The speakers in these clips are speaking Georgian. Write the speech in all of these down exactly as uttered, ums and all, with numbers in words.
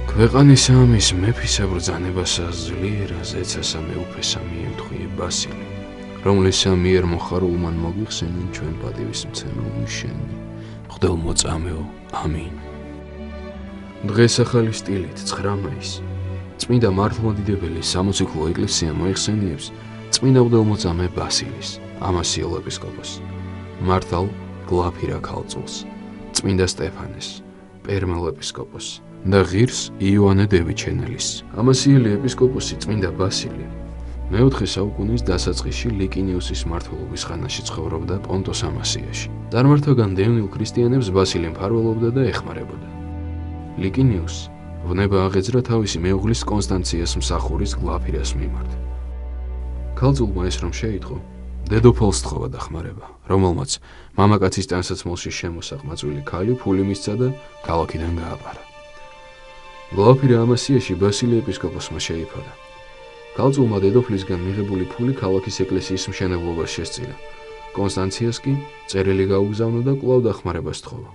ქვეყანის ამის მეფისა ბრძანებასა ძლიერა ზეცასა მეუფესა მიემთხვიე ბასილი, რომლისა მიერ მოხარულმან მოგვიხსენენ ჩვენ პატივისმცემლო მიშენი, მღვდელმოწამეო, ამინ. დღეს ახალი სტილით ცხრა მაისი წმინდა მართლმადიდებელი სამოციქულო ეკლესია მოიხსენიებს წმინდა მღვდელმოწამე ბასილის, ამასიელ ეპისკოპოსს, მართალ გლაფირა ქალწულს, წმინდა სტეფანეს, პერმელ ეპისკოპოსს და ღირს იოანე დევიჩენელის. ამასიელი ეპისკოპოსი წმინდა ბასილი მეოთხე საუკუნის დასაწყისში ლიკინიუსის მმართველობის ხანაში ცხოვრობდა პონტოს ამასიაში. წარმართვაგან დევნილ ქრისტიანებს ბასილი მფარველობდა და ეხმარებოდა. ლიკინიუსს ვნება აღეძრა თავისი მეუღლის კონსტანციას მსახურის გლაფირას მიმართ. ქალწულმა ეს რომ შეიტყო, დედოფალს თხოვა დახმარება, რომელმაც მამაკაცის ტანსაცმელში შემოსაყმაწვილი ქალი ფული მისცა და ქალაქიდან გააბარა. გლაფირა ამასიაში ბასილი ეპისკოპოსმა შეიფარა. ქალწულმა დედოფლისგან მიღებული ფული ქალაქის ეკლესიის მშენებლობას შესწირა. კონსტანციას კი წერილი გაუგზავნა და კვლავ დახმარებას თხოვა.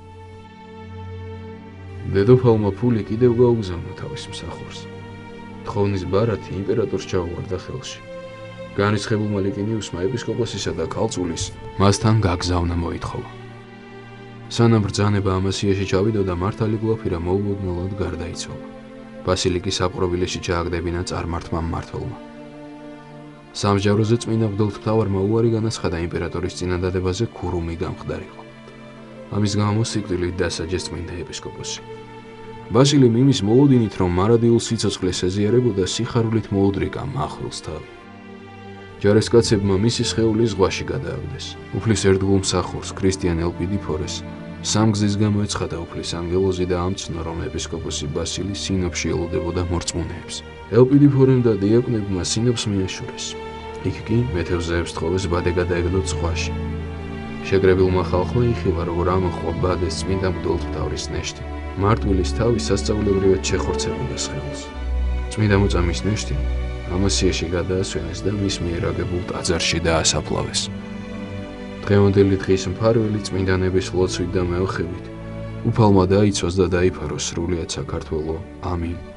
დედოფალმა ფული კიდევ გაუგზავნა თავის მსახურს. თხოვნის ბარათი იმპერატორს ჩაუვარდა ხელში. განრისხებულმა ლიკინიუსმა ეპისკოპოსისა და ქალწულის მასთან გაგზავნა მოითხოვა. სანამ ბრძანება ამასიაში ჩავიდოდა, მართალი გლაფირა მოულოდნელად გარდაიცვალა. ბასილი კი საპყრობილეში ჩააგდებინა წარმართმა მმართველმა. სამსჯავროზე წმინდა მღვდელმთავარმა უარი განაცხადა იმპერატორის წინადადებაზე ქურუმი გამხდარიყო. ამის გამო სიკვდილით დასაჯეს წმინდა ეპისკოპოსი. ბასილი იმის მოლოდინით, რომ მარადილ სიცოცხლეს ეზიარებოდა, სიხარულით მოუდრიკა მახვილს თავი. ჯარისკაცებმა მისი სხეული ზღვაში გადააგდეს. უფლის ერთგულ მსახურს ქრისტიან ელპიდიფორეს სამგზის გამო ეცხადა უფლის ანგელოზი და ამცნო, რომ ეპისკოპოსი ბასილი სინოფში ელოდებოდა მორწმუნეებს. ელპიდიფორემ და დიაკვნებმა სინოფს მიაშურეს. იქ კი მეთევზეებს თხოვეს ბადე გადაეგდოთ ზღვაში. შეკრებილმა ხალხმა იხილა, როგორ ამოხვა ბადეს წმინდა მღვდელმთავრის ნეშტი. მარტვილის თავი სასწაულებრივად შეხორცებოდა სხეულს. წმინდა მოწამის ნეშტი ამასიაში გადაასვენეს და მის მიერ აგებულ ტაძარში დაასაფლავეს. დღევანდელი დღის მფარველი წმინდანების ლოცვით და მეოხებით უფალმა დაიცვას და დაიფაროს სრულიად საქართველო. ამინ.